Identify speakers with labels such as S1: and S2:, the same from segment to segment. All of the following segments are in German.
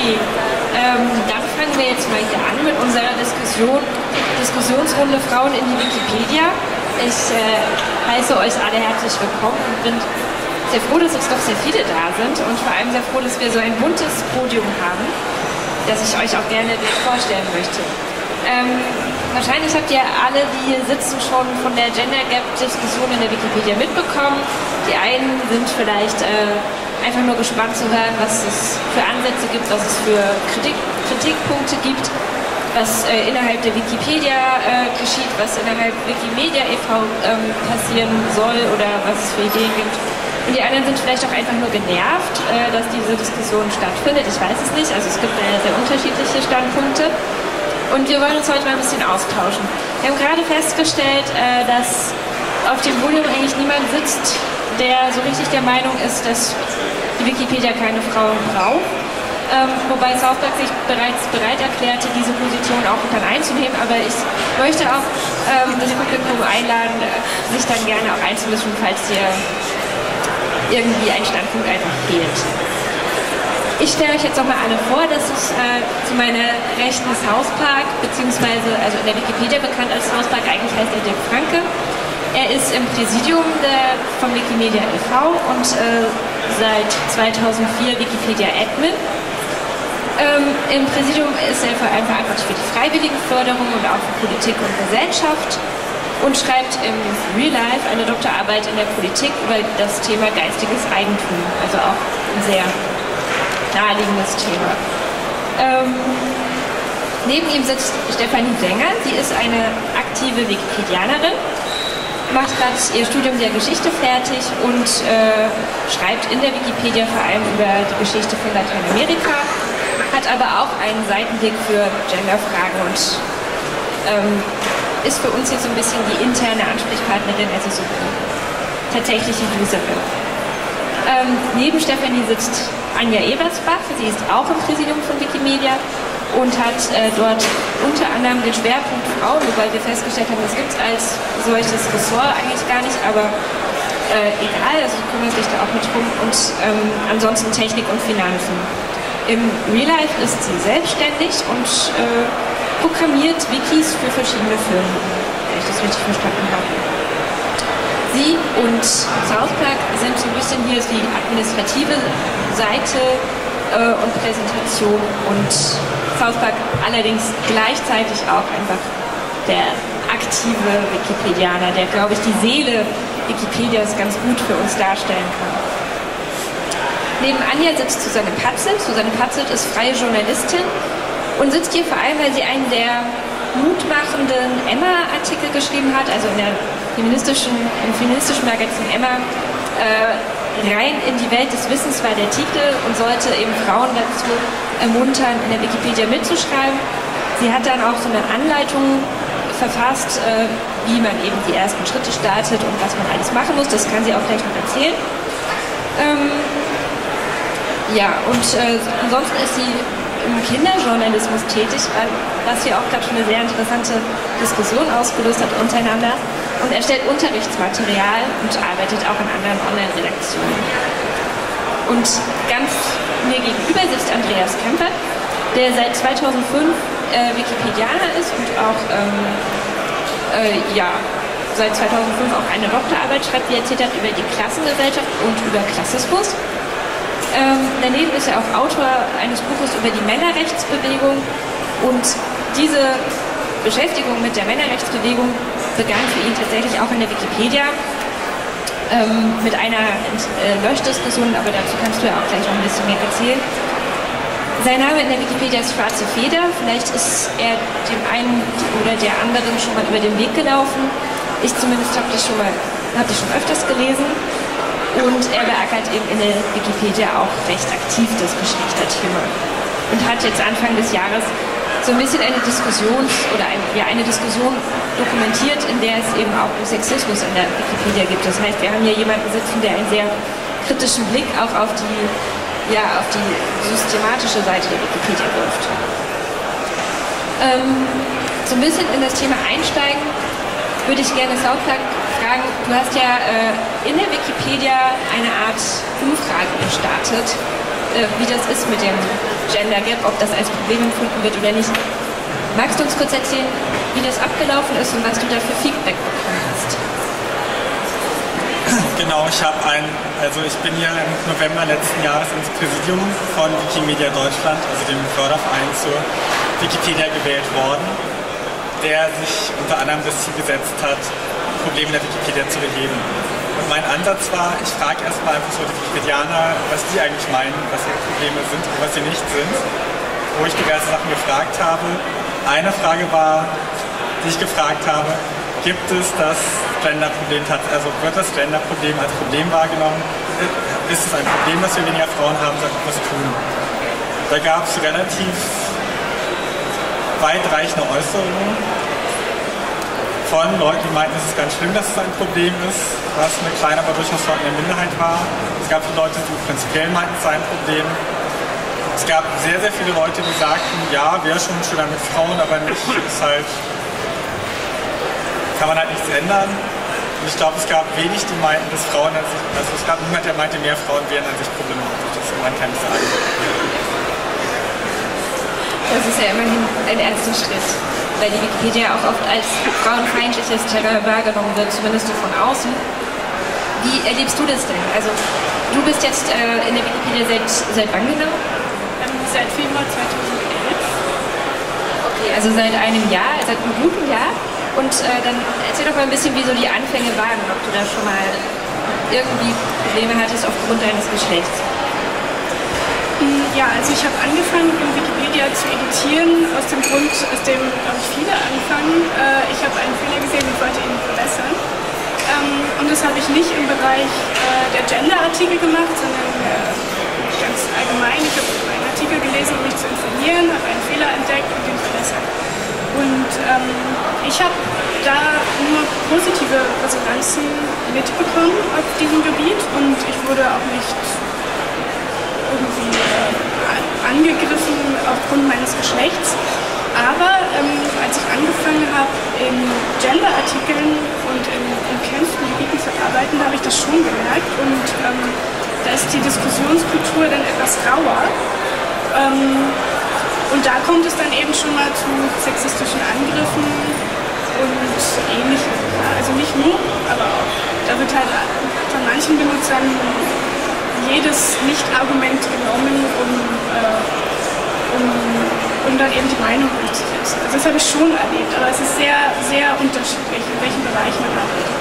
S1: Okay, dann fangen wir jetzt mal hier an mit unserer Diskussionsrunde Frauen in die Wikipedia. Ich heiße euch alle herzlich willkommen und bin sehr froh, dass jetzt doch sehr viele da sind und vor allem sehr froh, dass wir so ein buntes Podium haben, das ich euch auch gerne vorstellen möchte. Wahrscheinlich habt ihr alle, die hier sitzen, schon von der Gender Gap-Diskussion in der Wikipedia mitbekommen. Die einen sind vielleicht einfach nur gespannt zu hören, was es für Ansätze gibt, was es für Kritikpunkte gibt, was innerhalb der Wikipedia geschieht, was innerhalb Wikimedia e.V. passieren soll oder was es für Ideen gibt. Und die anderen sind vielleicht auch einfach nur genervt, dass diese Diskussion stattfindet. Ich weiß es nicht, also es gibt sehr unterschiedliche Standpunkte. Und wir wollen uns heute mal ein bisschen austauschen. Wir haben gerade festgestellt, dass auf dem Podium eigentlich niemand sitzt, der so richtig der Meinung ist, dass die Wikipedia keine Frauen braucht. Wobei South Park sich bereits bereit erklärte, diese Position auch dann einzunehmen. Aber ich möchte auch das Publikum einladen, sich dann gerne auch einzumischen, falls hier irgendwie ein Standpunkt einfach fehlt. Ich stelle euch jetzt noch mal alle vor, dass ich zu meiner rechten South Park, beziehungsweise also in der Wikipedia bekannt als South Park, eigentlich heißt er Dirk Franke. Er ist im Präsidium vom Wikimedia e.V. und seit 2004 Wikipedia Admin. Im Präsidium ist er vor allem verantwortlich für die Freiwilligenförderung und auch für Politik und Gesellschaft und schreibt im Real Life eine Doktorarbeit in der Politik über das Thema geistiges Eigentum, also auch ein sehr naheliegendes Thema. Neben ihm sitzt Stefanie Sänger. Sie ist eine aktive Wikipedianerin, macht gerade ihr Studium der Geschichte fertig und schreibt in der Wikipedia vor allem über die Geschichte von Lateinamerika, hat aber auch einen Seitenblick für Genderfragen und ist für uns jetzt so ein bisschen die interne Ansprechpartnerin, also so die tatsächliche Userin. Neben Stefanie sitzt Anja Ebersbach, sie ist auch im Präsidium von Wikimedia und hat dort unter anderem den Schwerpunkt Frauen, wobei wir festgestellt haben, das gibt es als solches Ressort eigentlich gar nicht, aber egal, also sie kümmert sich da auch mit drum und ansonsten Technik und Finanzen. Im Real Life ist sie selbstständig und programmiert Wikis für verschiedene Firmen, wenn ich das richtig verstanden habe. Sie und South Park sind so ein bisschen hier die administrative Seite und Präsentation und South Park allerdings gleichzeitig auch einfach der aktive Wikipedianer, der, glaube ich, die Seele Wikipedias ganz gut für uns darstellen kann. Neben Anja sitzt Susanne Patzelt. Susanne Patzelt ist freie Journalistin und sitzt hier vor allem, weil sie einen sehr mutmachenden Emma-Artikel geschrieben hat, also im feministischen Magazin Emma, rein in die Welt des Wissens war der Titel und sollte eben Frauen dazu ermuntern, in der Wikipedia mitzuschreiben. Sie hat dann auch so eine Anleitung verfasst, wie man eben die ersten Schritte startet und was man alles machen muss. Das kann sie auch gleich noch erzählen. Ansonsten ist sie im Kinderjournalismus tätig, was hier auch gerade schon eine sehr interessante Diskussion ausgelöst hat untereinander und erstellt Unterrichtsmaterial und arbeitet auch in anderen Online-Redaktionen. Und ganz mir gegenüber sitzt Andreas Kemper, der seit 2005 Wikipedianer ist und auch seit 2005 auch eine Doktorarbeit schreibt, die erzählt hat über die Klassengesellschaft und über Klassismus. Daneben ist er auch Autor eines Buches über die Männerrechtsbewegung und diese Beschäftigung mit der Männerrechtsbewegung begann für ihn tatsächlich auch in der Wikipedia mit einer Löschdiskussion, aber dazu kannst du ja auch gleich noch ein bisschen mehr erzählen. Sein Name in der Wikipedia ist Schwarze Feder, vielleicht ist er dem einen oder der anderen schon mal über den Weg gelaufen. Ich zumindest habe die schon öfters gelesen. Und er beackert eben in der Wikipedia auch recht aktiv das Geschlechterthema und hat jetzt Anfang des Jahres so ein bisschen eine Diskussion dokumentiert, in der es eben auch Sexismus in der Wikipedia gibt. Das heißt, wir haben hier jemanden sitzen, der einen sehr kritischen Blick auch auf die systematische Seite der Wikipedia wirft. So ein bisschen in das Thema einsteigen würde ich gerne South Park fragen, du hast ja in der Wikipedia eine Art Umfrage gestartet, wie das ist mit dem Gender Gap, ob das als Problem empfunden wird oder nicht. Magst du uns kurz erzählen, wie das abgelaufen ist und was du da für Feedback bekommen hast?
S2: Genau, ich bin ja im November letzten Jahres ins Präsidium von Wikimedia Deutschland, also dem Förderverein zur Wikipedia, gewählt worden, der sich unter anderem das Ziel gesetzt hat, Probleme der Wikipedia zu beheben. Und mein Ansatz war, ich frage erstmal einfach so die Wikipedianer, was die eigentlich meinen, was ihre Probleme sind und was sie nicht sind, wo ich diverse Sachen gefragt habe. Eine Frage war, die ich gefragt habe, gibt es das Gender-Problem, also wird das Gender-Problem als Problem wahrgenommen? Ist es ein Problem, dass wir weniger Frauen haben, sollten wir was tun? Da gab es relativ weitreichende Äußerungen von Leuten, die meinten, es ist ganz schlimm, dass es ein Problem ist, was eine kleine, aber durchaus vorhandene Minderheit war. Es gab viele Leute, die prinzipiell meinten, es sei ein Problem. Es gab sehr, sehr viele Leute, die sagten, ja, wäre schon schöner mit Frauen, aber nicht, ist halt, kann man halt nichts ändern. Und ich glaube, es gab wenig, die meinten, dass Frauen an sich, also es gab niemand, der meinte, mehr Frauen wären an sich problematisch. Das kann ich sagen.
S1: Das ist ja immerhin ein erster Schritt, weil die Wikipedia auch oft als frauenfeindliches Terrain wahrgenommen wird, zumindest so von außen. Wie erlebst du das denn? Also, du bist jetzt in der Wikipedia seit wann genau?
S3: Seit Februar 2011.
S1: Okay, also seit einem Jahr, seit einem guten Jahr. Und dann erzähl doch mal ein bisschen, wie so die Anfänge waren, ob du da schon mal irgendwie Probleme hattest aufgrund deines Geschlechts.
S3: Ja, also ich habe angefangen, in Wikipedia zu editieren, aus dem Grund, aus dem, glaube ich, viele anfangen. Ich habe einen Fehler gesehen und wollte ihn verbessern. Und das habe ich nicht im Bereich der Gender-Artikel gemacht, sondern ganz allgemein. Ich habe einen Artikel gelesen, um mich zu informieren, habe einen Fehler entdeckt und den verbessert. Und ich habe da nur positive Resonanzen mitbekommen auf diesem Gebiet und ich wurde auch nicht irgendwie angegriffen aufgrund meines Geschlechts. Aber als ich angefangen habe, in Gender-Artikeln und in umkämpften Gebieten zu arbeiten, habe ich das schon gemerkt und da ist die Diskussionskultur dann etwas rauer. Und da kommt es dann eben schon mal zu sexistischen Angriffen und ähnlichem. Also nicht nur, aber auch. Da wird halt von manchen Benutzern jedes Nicht-Argument genommen, um dann eben die Meinung durchzusetzen. Also das habe ich schon erlebt, aber es ist sehr, sehr unterschiedlich, in welchen Bereichen man arbeitet.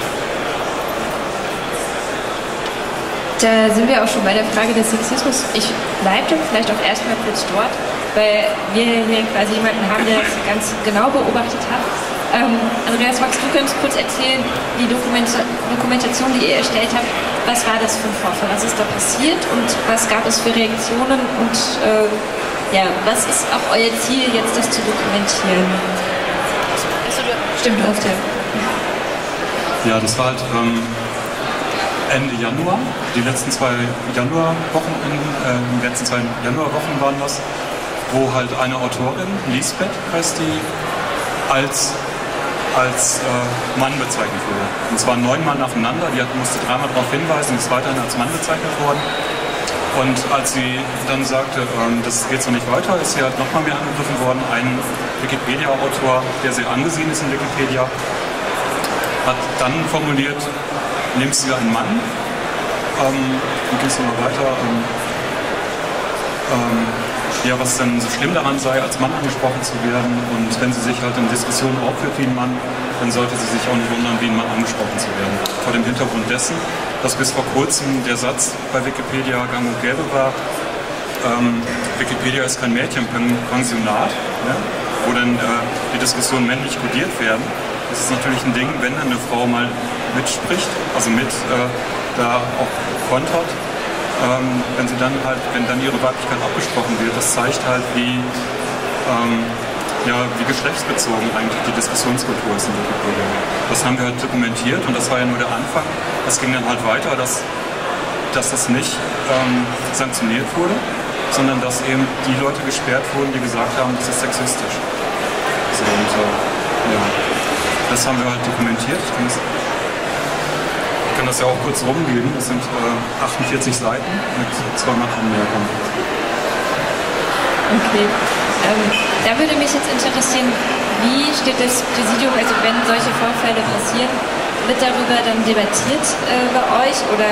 S1: Da sind wir auch schon bei der Frage des Sexismus. Ich bleibe dann vielleicht auch erstmal kurz dort, weil wir hier quasi jemanden haben, der das ganz genau beobachtet hat. Andreas, magst du ganz kurz erzählen, die Dokumentation, die ihr erstellt habt, was war das für ein Vorfall? Was ist da passiert und was gab es für Reaktionen und ja, was ist auch euer Ziel, jetzt das zu dokumentieren? Stimmt, du hast ja.
S4: Ja, das war halt Ende Januar, die letzten zwei Januarwochen waren das, wo halt eine Autorin, Lisbeth heißt die, als Mann bezeichnet wurde. Und zwar 9 Mal nacheinander, die musste 3-mal darauf hinweisen, ist weiterhin als Mann bezeichnet worden. Und als sie dann sagte, das geht so nicht weiter, ist sie halt nochmal mehr angegriffen worden. Ein Wikipedia-Autor, der sehr angesehen ist in Wikipedia, hat dann formuliert, nimmst du einen Mann, und gehst du mal weiter, ja, was denn so schlimm daran sei, als Mann angesprochen zu werden, und wenn sie sich halt in Diskussionen aufführt wie ein Mann, dann sollte sie sich auch nicht wundern, wie ein Mann angesprochen zu werden. Vor dem Hintergrund dessen, dass bis vor kurzem der Satz bei Wikipedia gang und gäbe war, Wikipedia ist kein Mädchenpensionat, ne, wo dann die Diskussionen männlich kodiert werden. Das ist natürlich ein Ding, wenn eine Frau mal mitspricht, also da auch kontert, wenn dann ihre Weiblichkeit abgesprochen wird, das zeigt halt, wie geschlechtsbezogen eigentlich die Diskussionskultur ist in Wikipedia. Das haben wir halt dokumentiert und das war ja nur der Anfang. Es ging dann halt weiter, dass das nicht sanktioniert wurde, sondern dass eben die Leute gesperrt wurden, die gesagt haben, das ist sexistisch. So, und, ja, das haben wir halt dokumentiert. Ich kann das ja auch kurz rumgeben. Das sind 48 Seiten mit 200 Anmerkungen.
S1: Okay. Da würde mich jetzt interessieren, wie steht das Präsidium, also wenn solche Vorfälle passieren, wird darüber dann debattiert bei euch oder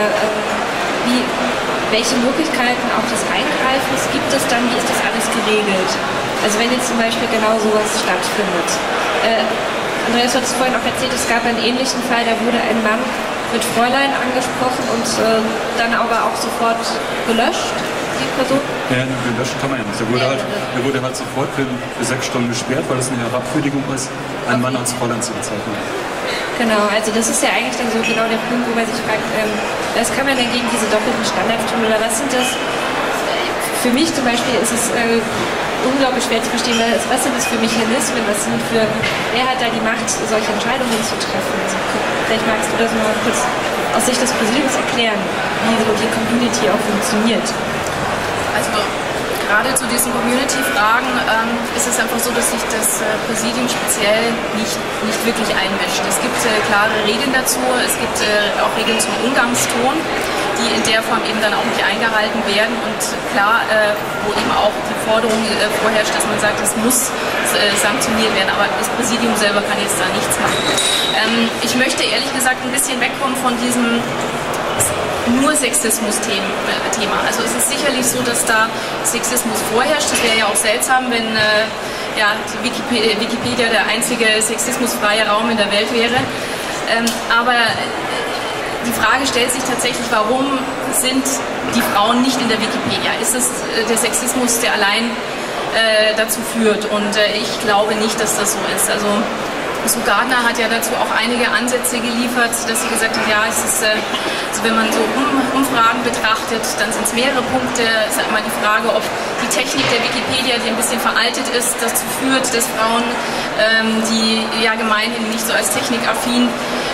S1: welche Möglichkeiten auch des Eingreifens gibt es dann, wie ist das alles geregelt? Also wenn jetzt zum Beispiel genau sowas stattfindet. Andreas hat es vorhin auch erzählt, es gab einen ähnlichen Fall, da wurde ein Mann mit Fräulein angesprochen und dann aber auch sofort gelöscht, die Person.
S4: Ja, gelöscht kann man ja nicht. Er wurde halt sofort für 6 Stunden gesperrt, weil es eine Herabwürdigung ist, einen Mann als Fräulein zu bezeichnen.
S1: Genau, also das ist ja eigentlich dann so genau der Punkt, wo man sich fragt, was kann man denn gegen diese doppelten Standards tun oder was sind das? Für mich zum Beispiel ist es unglaublich schwer zu verstehen, was sind das für Mechanismen, wer hat da die Macht, solche Entscheidungen zu treffen? Also, vielleicht magst du das mal kurz aus Sicht des Präsidiums erklären, wie so die Community auch funktioniert.
S5: Also gerade zu diesen Community-Fragen ist es einfach so, dass sich das Präsidium speziell nicht wirklich einmischt. Es gibt klare Regeln dazu, es gibt auch Regeln zum Umgangston, die in der Form eben dann auch nicht eingehalten werden und klar, wo eben auch die Forderung vorherrscht, dass man sagt, es muss sanktioniert werden, aber das Präsidium selber kann jetzt da nichts machen. Ich möchte ehrlich gesagt ein bisschen wegkommen von diesem nur Sexismus-Thema. Also es ist sicherlich so, dass da Sexismus vorherrscht. Das wäre ja auch seltsam, wenn Wikipedia der einzige sexismusfreie Raum in der Welt wäre. Aber die Frage stellt sich tatsächlich, warum sind die Frauen nicht in der Wikipedia? Ist es der Sexismus, der allein dazu führt? Und ich glaube nicht, dass das so ist. Also Sue Gardner hat ja dazu auch einige Ansätze geliefert, dass sie gesagt hat, ja, es ist, also wenn man so Umfragen betrachtet, dann sind es mehrere Punkte. Es ist einmal die Frage, ob die Technik der Wikipedia, die ein bisschen veraltet ist, dazu führt, dass Frauen, die ja gemeinhin nicht so als technikaffin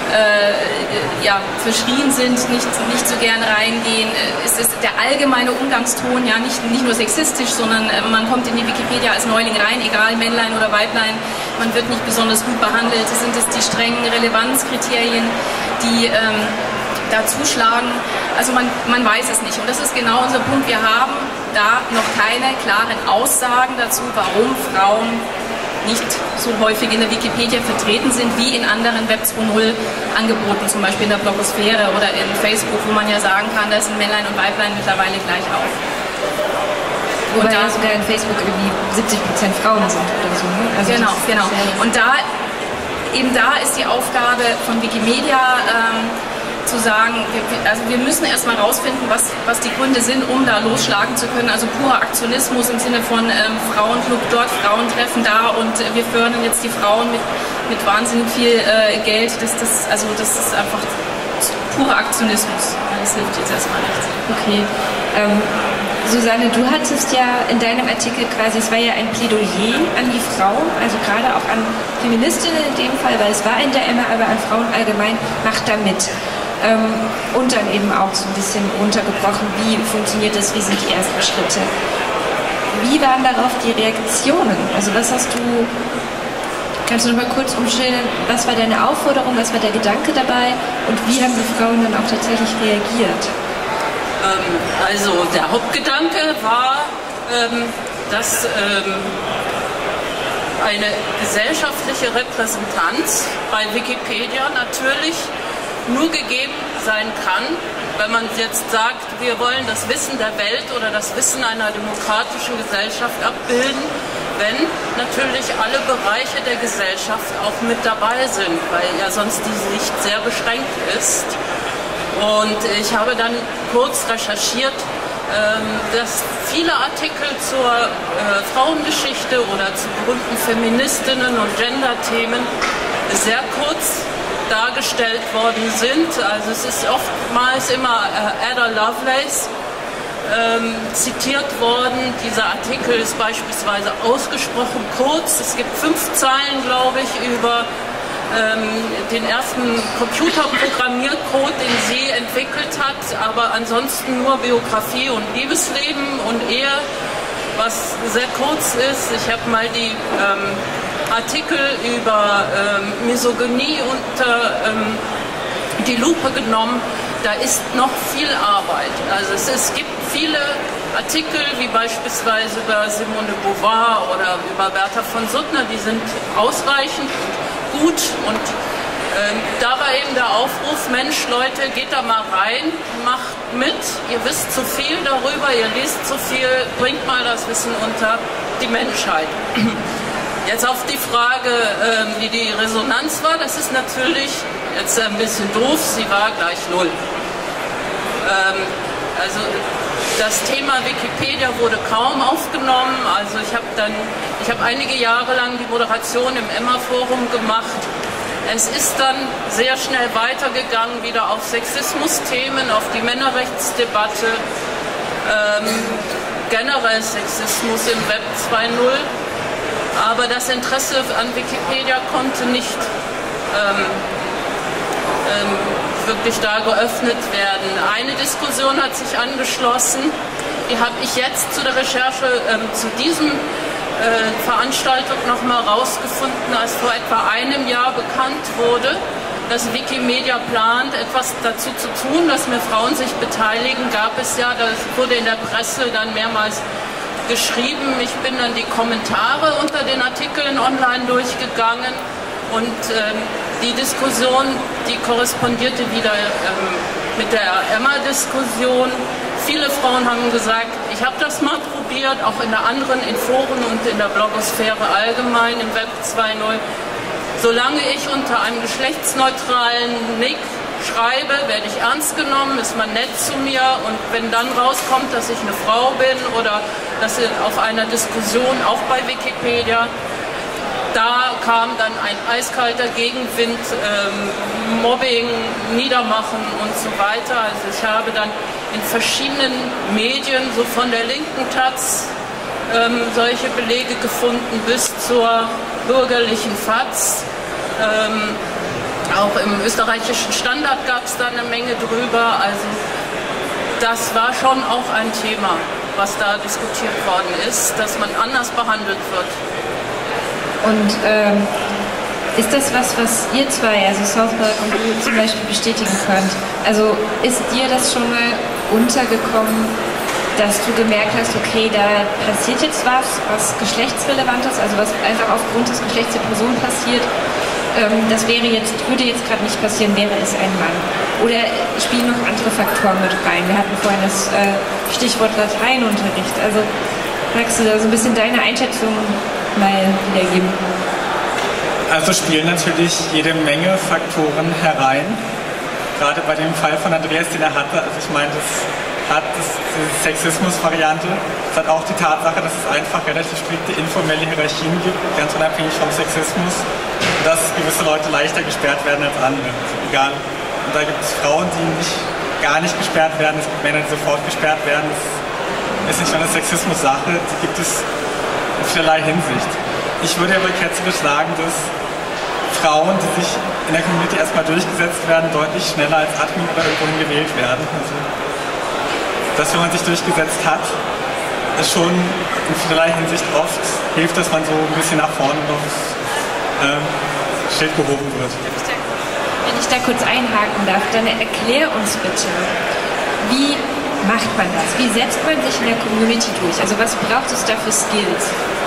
S5: verschrien sind, nicht so gern reingehen. Es ist der allgemeine Umgangston, ja, nicht nur sexistisch, sondern man kommt in die Wikipedia als Neuling rein, egal Männlein oder Weiblein, man wird nicht besonders gut behandelt. Sind es die strengen Relevanzkriterien, die da zuschlagen? Also man weiß es nicht. Und das ist genau unser Punkt. Wir haben da noch keine klaren Aussagen dazu, warum Frauen nicht so häufig in der Wikipedia vertreten sind wie in anderen Web 2.0 Angeboten, zum Beispiel in der Blogosphäre oder in Facebook, wo man ja sagen kann, da sind Männlein und Weiblein mittlerweile gleich auf.
S1: Wobei ja sogar in Facebook irgendwie 70% Frauen sind oder so. Ne? Also
S5: genau. Und eben da ist die Aufgabe von Wikimedia, zu sagen, wir müssen erstmal rausfinden, was die Gründe sind, um da losschlagen zu können. Also purer Aktionismus im Sinne von Frauenclub dort, Frauentreffen da und wir fördern jetzt die Frauen mit wahnsinnig viel Geld. Das ist einfach purer Aktionismus. Das hilft jetzt erstmal nichts.
S1: Okay. Susanne, du hattest ja in deinem Artikel quasi, es war ja ein Plädoyer an die Frauen, also gerade auch an Feministinnen in dem Fall, weil es war in der Emma, aber an Frauen allgemein, macht da mit. Und dann eben auch so ein bisschen runtergebrochen, wie funktioniert das, wie sind die ersten Schritte. Wie waren darauf die Reaktionen? Also kannst du noch mal kurz umschildern, was war deine Aufforderung, was war der Gedanke dabei und wie haben die Frauen dann auch tatsächlich reagiert?
S6: Also der Hauptgedanke war, dass eine gesellschaftliche Repräsentanz bei Wikipedia natürlich nur gegeben sein kann, wenn man jetzt sagt, wir wollen das Wissen der Welt oder das Wissen einer demokratischen Gesellschaft abbilden, wenn natürlich alle Bereiche der Gesellschaft auch mit dabei sind, weil ja sonst die Sicht sehr beschränkt ist. Und ich habe dann kurz recherchiert, dass viele Artikel zur Frauengeschichte oder zu berühmten Feministinnen und Gender-Themen sehr kurz dargestellt worden sind. Also es ist oftmals immer Ada Lovelace zitiert worden. Dieser Artikel ist beispielsweise ausgesprochen kurz. Es gibt 5 Zeilen, glaube ich, über den ersten Computerprogrammiercode, den sie entwickelt hat, aber ansonsten nur Biografie und Liebesleben und Ehe, was sehr kurz ist. Ich habe mal die Artikel über Misogynie unter die Lupe genommen. Da ist noch viel Arbeit. Also es gibt viele Artikel wie beispielsweise über Simone de Beauvoir oder über Bertha von Suttner, die sind ausreichend gut und da war eben der Aufruf, Mensch Leute, geht da mal rein, macht mit, ihr wisst zu viel darüber, ihr liest zu viel, bringt mal das Wissen unter die Menschheit. Jetzt auf die Frage, wie die Resonanz war, das ist natürlich jetzt ein bisschen doof, sie war gleich 0. Also das Thema Wikipedia wurde kaum aufgenommen, also ich habe einige Jahre lang die Moderation im Emma-Forum gemacht. Es ist dann sehr schnell weitergegangen, wieder auf Sexismus-Themen, auf die Männerrechtsdebatte, generell Sexismus im Web 2.0. Aber das Interesse an Wikipedia konnte nicht wirklich da geöffnet werden. Eine Diskussion hat sich angeschlossen, die habe ich jetzt zu der Recherche zu diesem Veranstaltung nochmal rausgefunden, als vor etwa einem Jahr bekannt wurde, dass Wikimedia plant, etwas dazu zu tun, dass mehr Frauen sich beteiligen, gab es ja, das wurde in der Presse dann mehrmals geschrieben. Ich bin dann die Kommentare unter den Artikeln online durchgegangen und die Diskussion, die korrespondierte wieder mit der Emma-Diskussion. Viele Frauen haben gesagt, ich habe das mal probiert, auch in Foren und in der Blogosphäre allgemein im Web 2.0. Solange ich unter einem geschlechtsneutralen Nick schreibe, werde ich ernst genommen, ist man nett zu mir und wenn dann rauskommt, dass ich eine Frau bin oder dass auf einer Diskussion auch bei Wikipedia, da kam dann ein eiskalter Gegenwind, Mobbing, Niedermachen und so weiter. Also ich habe dann in verschiedenen Medien, so von der linken Taz, solche Belege gefunden bis zur bürgerlichen FAZ. Auch im österreichischen Standard gab es da eine Menge drüber. Also das war schon auch ein Thema, was da diskutiert worden ist, dass man anders behandelt wird.
S1: Und ist das was ihr zwei, also Southpark und du zum Beispiel bestätigen könnt? Also ist dir das schon mal untergekommen, dass du gemerkt hast, okay, da passiert jetzt was geschlechtsrelevant ist, also was einfach aufgrund des Geschlechts der Person passiert, das würde jetzt gerade nicht passieren, wäre es ein Mann. Oder spielen noch andere Faktoren mit rein? Wir hatten vorhin das Stichwort Lateinunterricht. Also magst du da so ein bisschen deine Einschätzung mal wiedergeben?
S2: Also spielen natürlich jede Menge Faktoren herein. Gerade bei dem Fall von Andreas, den er hatte, also ich meine, diese Sexismus-Variante, es hat auch die Tatsache, dass es einfach relativ strikte informelle Hierarchien gibt, ganz unabhängig vom Sexismus, dass gewisse Leute leichter gesperrt werden als andere. Also egal. Und da gibt es Frauen, die gar nicht gesperrt werden, es gibt Männer, die sofort gesperrt werden. Das ist nicht nur eine Sexismus-Sache, die gibt es in vielerlei Hinsicht. Ich würde aber ketzerisch sagen, dass Frauen, die sich in der Community erstmal durchgesetzt werden, deutlich schneller als Admin oder irgendwohin gewählt werden. Also, dass wenn man sich durchgesetzt hat, es schon in vielerlei Hinsicht oft hilft, dass man so ein bisschen nach vorne noch Schild gehoben wird.
S1: Wenn ich da kurz einhaken darf, dann erklär uns bitte, wie macht man das? Wie setzt man sich in der Community durch? Also was braucht es da für Skills?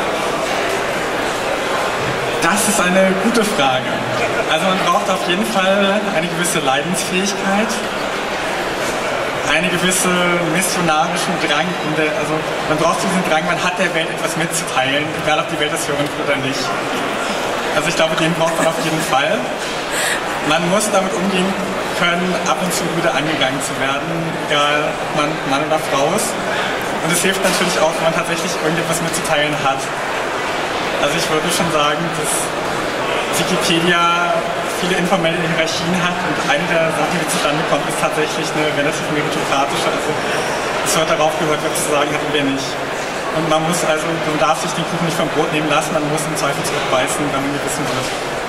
S2: Das ist eine gute Frage. Also man braucht auf jeden Fall eine gewisse Leidensfähigkeit, einen gewissen missionarischen Drang. Also man braucht diesen Drang, man hat der Welt etwas mitzuteilen, egal ob die Welt das hören will oder nicht. Also ich glaube, den braucht man auf jeden Fall. Man muss damit umgehen können, ab und zu wieder angegangen zu werden, egal ob man Mann oder Frau ist. Und es hilft natürlich auch, wenn man tatsächlich irgendetwas mitzuteilen hat. Also ich würde schon sagen, dass Wikipedia viele informelle Hierarchien hat und eine der Sachen, die zustande kommt, ist tatsächlich eine relativ meritokratische. Also es wird darauf gehört, was zu sagen hat und wer nicht. Und man darf sich den Kuchen nicht vom Brot nehmen lassen, man muss im Zweifel zurückbeißen, wenn man gewissen wird.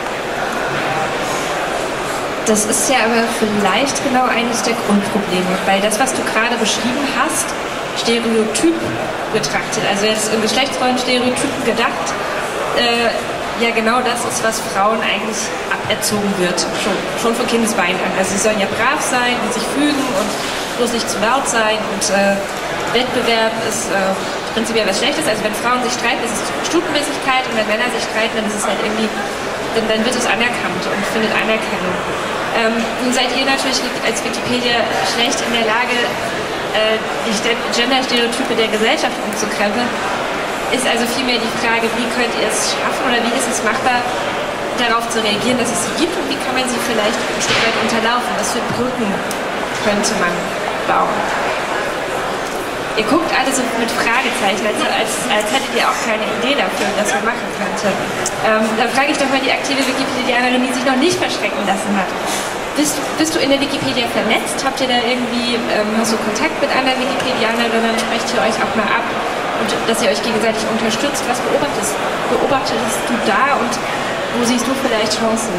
S1: Das ist ja aber vielleicht genau eines der Grundprobleme, weil das, was du gerade beschrieben hast, Stereotyp betrachtet, also jetzt in Geschlechtsrollen-Stereotypen gedacht, ja genau das ist, was Frauen eigentlich aberzogen wird, schon von Kindesbeinen an. Also sie sollen ja brav sein und sich fügen und bloß nicht zu laut sein und Wettbewerb ist prinzipiell was Schlechtes. Also wenn Frauen sich streiten, ist es Stutenbissigkeit, und wenn Männer sich streiten, dann ist es halt irgendwie, dann wird es anerkannt und findet Anerkennung. Nun seid ihr natürlich als Wikipedia schlecht in der Lage, die Gender-Stereotype der Gesellschaft umzukrempeln. Ist also vielmehr die Frage, wie könnt ihr es schaffen oder wie ist es machbar, darauf zu reagieren, dass es sie gibt, und wie kann man sie vielleicht ein Stück weit unterlaufen? Was für Brücken könnte man bauen? Ihr guckt alle so mit Fragezeichen, als hättet ihr auch keine Idee dafür, was man machen könnte. Dann frage ich doch mal die aktive Wikipedianerin, die sich noch nicht verschrecken lassen hat. Bist du in der Wikipedia vernetzt? Habt ihr da irgendwie, hast du Kontakt mit anderen Wikipedianerinnen? Sprecht ihr euch auch mal ab? Und dass ihr euch gegenseitig unterstützt? Was beobachtest du da, und wo siehst du vielleicht Chancen?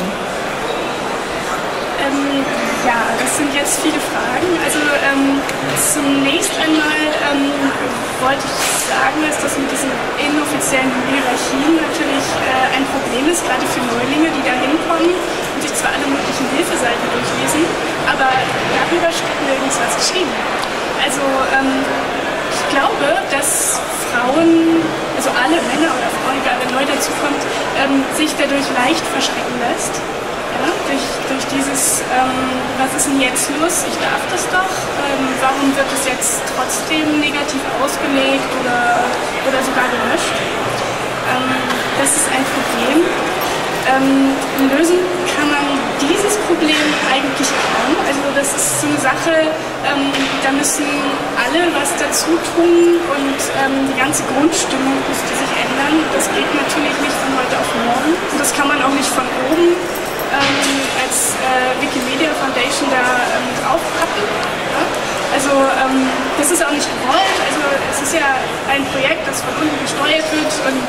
S3: Ja, das sind jetzt viele Fragen. Also zunächst einmal wollte ich sagen, dass das mit diesen inoffiziellen Hierarchien natürlich ein Problem ist, gerade für Neulinge, die da hinkommen und sich zwar alle möglichen Hilfeseiten durchlesen, aber darüber steht nirgends was geschrieben. Also ich glaube, dass Frauen, also alle Männer oder Frauen, egal wer neu dazukommt, sich dadurch leicht verschrecken lässt. Ja, durch dieses, was ist denn jetzt los? Ich darf das doch. Warum wird es jetzt trotzdem negativ ausgelegt oder sogar gelöscht? Das ist ein Problem. Lösen kann man dieses Problem eigentlich kaum. Also das ist so eine Sache, da müssen alle was dazu tun, und die ganze Grundstimmung müsste sich ändern. Das geht natürlich nicht von heute auf morgen. Und das kann man auch nicht von oben als Wikimedia Foundation da draufpacken. Ja? Also das ist auch nicht gewollt. Also es ist ja ein Projekt, das von unten gesteuert wird, und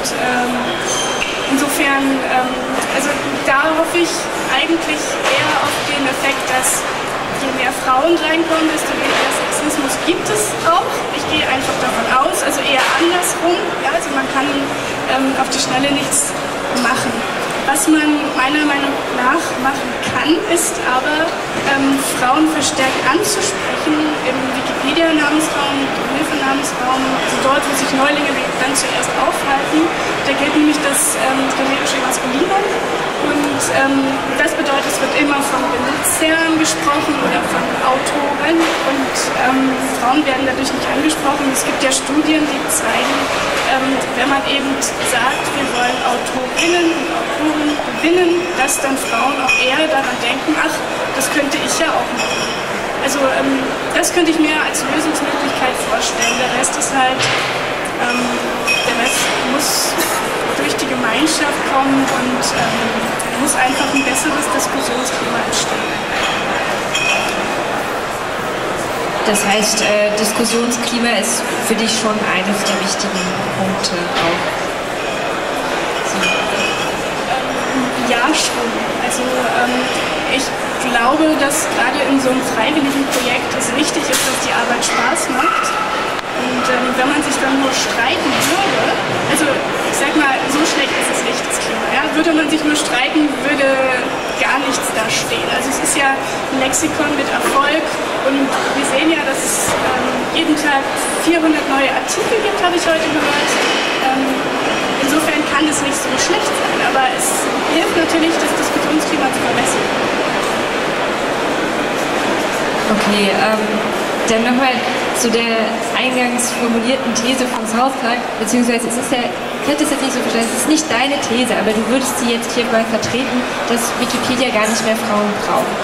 S3: insofern, also da hoffe ich eigentlich eher auf den Effekt, dass je mehr Frauen reinkommen, desto weniger Sexismus gibt es auch. Ich gehe einfach davon aus, also eher andersrum. Ja? Also man kann auf die Schnelle nichts machen. Was man meiner Meinung nach machen kann, ist aber, Frauen verstärkt anzusprechen im Wikipedia-Namensraum, im Hilfenamensraum, also dort, wo sich Neulinge dann zuerst aufhalten. Da gilt nämlich das generische Maskulinum. Und das bedeutet, es wird immer von Benutzern gesprochen oder von Autoren, und Frauen werden dadurch nicht angesprochen. Es gibt ja Studien, die zeigen, wenn man eben sagt, wir wollen Autorinnen und Autoren gewinnen, dass dann Frauen auch eher daran denken, ach, das könnte ich ja auch machen. Also das könnte ich mir als Lösungsmöglichkeit vorstellen. Der Rest ist halt, der Rest muss durch die Gemeinschaft kommen, und muss einfach ein besseres Diskussionsklima entstehen.
S1: Das heißt, Diskussionsklima ist für dich schon eines der wichtigen Punkte auch.
S3: Ja, schon. Also ich glaube, dass gerade in so einem freiwilligen Projekt es wichtig ist, dass die Arbeit Spaß macht. Und wenn man sich dann nur streiten würde, also ich sag mal, so schlecht ist es nicht, das Klima. Ja? Würde man sich nur streiten, würde gar nichts da stehen. Also es ist ja ein Lexikon mit Erfolg, und wir sehen ja, dass es jeden Tag 400 neue Artikel gibt, habe ich heute gehört. Insofern kann es nicht so schlecht sein, aber es hilft natürlich, das Diskussionsklima zu verbessern.
S1: Okay, dann nochmal zu der eingangs formulierten These von Southpark, beziehungsweise es ist ja, ich hätte es jetzt nicht so verstanden, es ist nicht deine These, aber du würdest sie jetzt hier mal vertreten, dass Wikipedia gar nicht mehr Frauen braucht.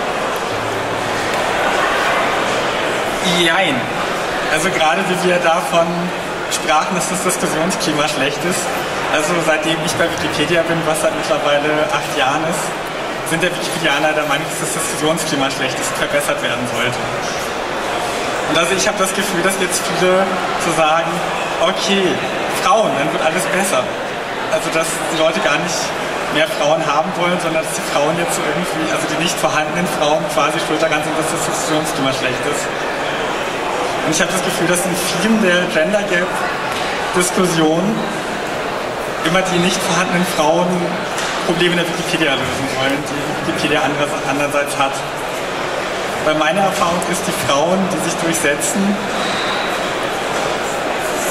S2: Jein. Also gerade wie wir davon sprachen, dass das Diskussionsklima schlecht ist. Also seitdem ich bei Wikipedia bin, was seit mittlerweile 8 Jahren ist, sind der Wikipedianer der Meinung, dass das Diskussionsklima schlecht ist und verbessert werden sollte. Und also ich habe das Gefühl, dass jetzt viele so sagen, okay, Frauen, dann wird alles besser. Also dass die Leute gar nicht mehr Frauen haben wollen, sondern dass die Frauen jetzt so irgendwie, also die nicht vorhandenen Frauen quasi schuld daran sind, dass das Diskussionsklima schlecht ist. Und ich habe das Gefühl, dass in vielen der Gender Gap Diskussionen immer die nicht vorhandenen Frauen Probleme in der Wikipedia lösen wollen, die Wikipedia andererseits hat. Weil meine Erfahrung ist, die Frauen, die sich durchsetzen,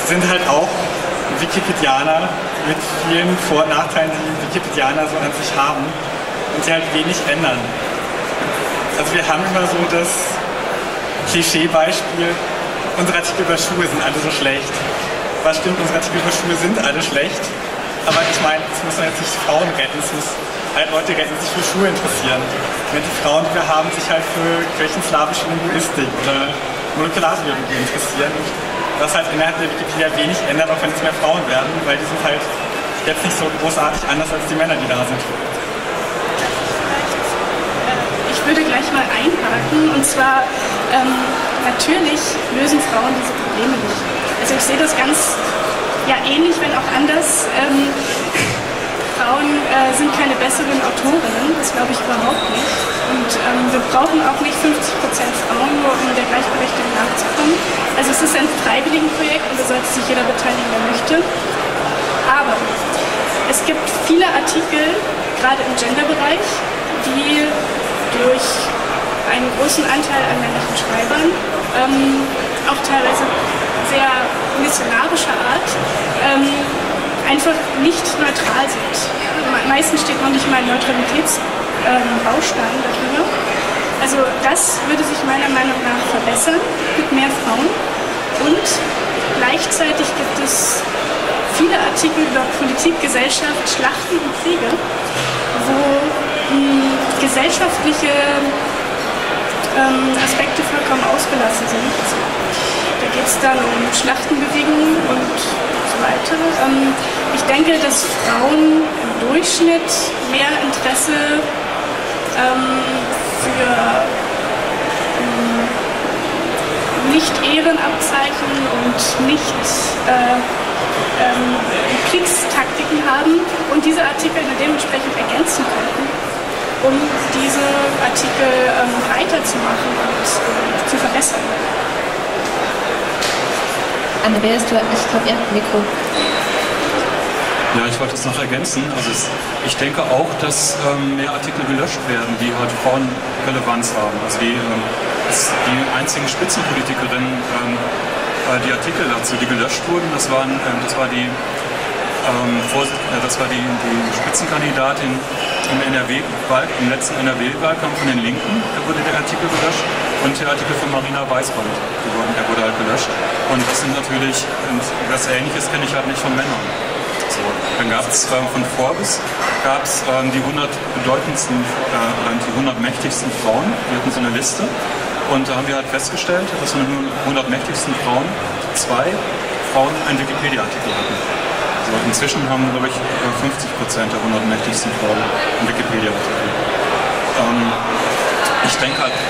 S2: sind halt auch Wikipedianer mit vielen Vor- und Nachteilen, die Wikipedianer so an sich haben und die halt wenig ändern. Also wir haben immer so das Klischeebeispiel, unsere Artikel über Schuhe sind alle so schlecht. Was stimmt, unsere Artikel über Schuhe sind alle schlecht, aber ich meine, es müssen jetzt nicht Frauen retten, es muss halt Leute retten, die sich für Schuhe interessieren. Wenn die Frauen, die wir haben, sich halt für griechisch-slawische Linguistik oder Molekularbiologie interessieren, das halt innerhalb der Wikipedia wenig ändert, auch wenn es mehr Frauen werden, weil die sind halt jetzt nicht so großartig anders als die Männer, die da sind.
S3: Ich würde gleich mal einhaken, und zwar natürlich lösen Frauen diese Probleme nicht. Also ich sehe das ganz ähnlich, wenn auch anders. Frauen sind keine besseren Autorinnen, das glaube ich überhaupt nicht. Und wir brauchen auch nicht 50% Frauen, nur um der Gleichberechtigung nachzukommen. Also es ist ein Freiwilligenprojekt und da sollte sich jeder beteiligen, der möchte. Aber es gibt viele Artikel, gerade im Genderbereich, die durch einen großen Anteil an männlichen Schreibern, auch teilweise sehr missionarischer Art, einfach nicht neutral sind. Meistens steht noch nicht mal ein Neutralitätsbaustein darüber. Also das würde sich meiner Meinung nach verbessern mit mehr Frauen. Und gleichzeitig gibt es viele Artikel über Politik, Gesellschaft, Schlachten und Kriege, wo gesellschaftliche Aspekte vollkommen ausgelassen sind. Da geht es dann um Schlachtenbewegungen und so weiter. Ich denke, dass Frauen im Durchschnitt mehr Interesse für Nicht-Ehrenabzeichen und Kriegstaktiken haben und diese Artikel dementsprechend ergänzen könnten, um diese Artikel weiterzumachen und zu verbessern.
S1: Andreas, ich glaube, ihr habt ein Mikro.
S4: Ja, ich wollte es noch ergänzen. Also ich denke auch, dass mehr Artikel gelöscht werden, die halt Frauenrelevanz haben. Also die einzigen Spitzenpolitikerinnen, die Artikel dazu, die gelöscht wurden, das war die Spitzenkandidatin im letzten NRW-Wahlkampf von den Linken, da wurde der Artikel gelöscht, und der Artikel von Marina Weißband, der wurde halt gelöscht. Und das sind natürlich, was Ähnliches kenne ich halt nicht von Männern. So, dann gab es von Forbes die 100 bedeutendsten oder die 100 mächtigsten Frauen. Die hatten so eine Liste, und da haben wir halt festgestellt, dass von den 100 mächtigsten Frauen 2 Frauen einen Wikipedia-Artikel hatten. So, inzwischen haben, glaube ich, 50% der 100 mächtigsten Frauen einen Wikipedia-Artikel. Ich denke halt,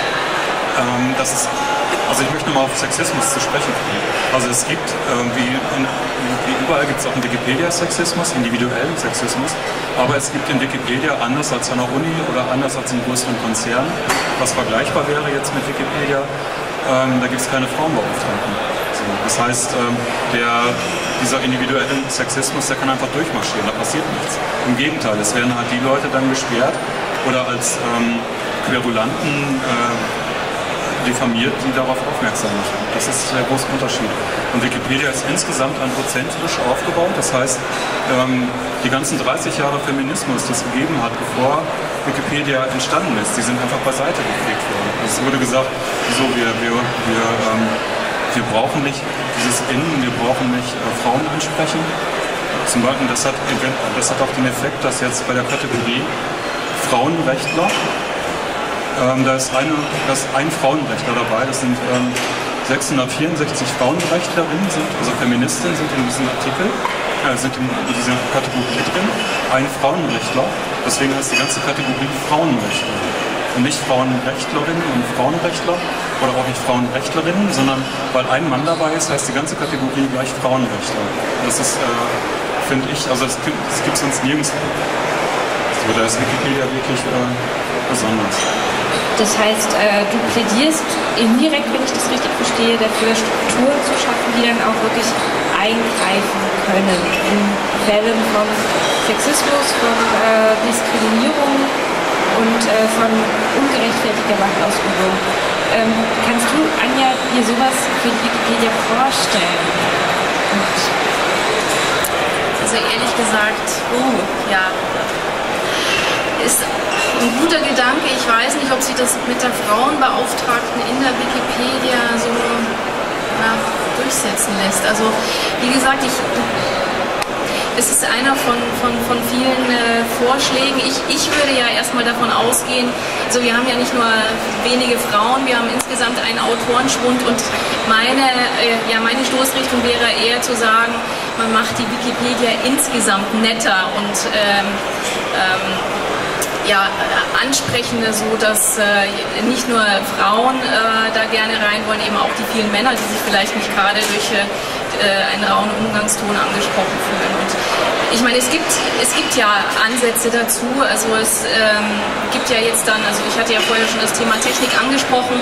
S4: also ich möchte mal auf Sexismus zu sprechen kommen. Also es gibt, wie überall gibt es auch einen Wikipedia-Sexismus, individuellen Sexismus, aber es gibt in Wikipedia, anders als an der Uni oder anders als in größeren Konzernen, was vergleichbar wäre jetzt mit Wikipedia, da gibt es keine Frauenbeauftragten. So, das heißt, dieser individuelle Sexismus, der kann einfach durchmarschieren, da passiert nichts. Im Gegenteil, es werden halt die Leute dann gesperrt oder als Querulanten diffamiert, die darauf aufmerksam machen. Das ist der große Unterschied. Und Wikipedia ist insgesamt anthrozentrisch aufgebaut. Das heißt, die ganzen 30 Jahre Feminismus, die es gegeben hat, bevor Wikipedia entstanden ist, die sind einfach beiseite gekriegt worden. Es wurde gesagt, so, wir brauchen nicht dieses Innen, wir brauchen nicht Frauen ansprechen. Zum Beispiel, das hat auch den Effekt, dass jetzt bei der Kategorie Frauenrechtler da ist ein Frauenrechtler dabei, das sind 664 Frauenrechtlerinnen, also Feministinnen sind in diesem Artikel, sind in dieser Kategorie drin, ein Frauenrechtler, deswegen heißt die ganze Kategorie Frauenrechtler. Und nicht Frauenrechtlerinnen und Frauenrechtler oder auch nicht Frauenrechtlerinnen, sondern weil ein Mann dabei ist, heißt die ganze Kategorie gleich Frauenrechtler. Das ist, finde ich, also das gibt es sonst nirgendwo. So, da ist Wikipedia wirklich besonders.
S1: Das heißt, du plädierst indirekt, wenn ich das richtig verstehe, dafür Strukturen zu schaffen, die dann auch wirklich eingreifen können in Fällen von Sexismus, von Diskriminierung und von ungerechtfertigter Machtausübung. Kannst du, Anja, dir sowas für die Wikipedia vorstellen?
S5: Also ehrlich gesagt, ja, ist ein guter Gedanke. Ich weiß nicht, ob sich das mit der Frauenbeauftragten in der Wikipedia so durchsetzen lässt. Also wie gesagt, es ist einer von vielen Vorschlägen. Ich würde ja erstmal davon ausgehen, also wir haben ja nicht nur wenige Frauen, wir haben insgesamt einen Autorenschwund und meine Stoßrichtung wäre eher zu sagen, man macht die Wikipedia insgesamt netter und ansprechender, so dass nicht nur Frauen da gerne rein wollen, eben auch die vielen Männer, die sich vielleicht nicht gerade durch einen rauen Umgangston angesprochen fühlen. Und ich meine, es gibt ja Ansätze dazu, also es gibt ja jetzt dann, also ich hatte ja vorher schon das Thema Technik angesprochen,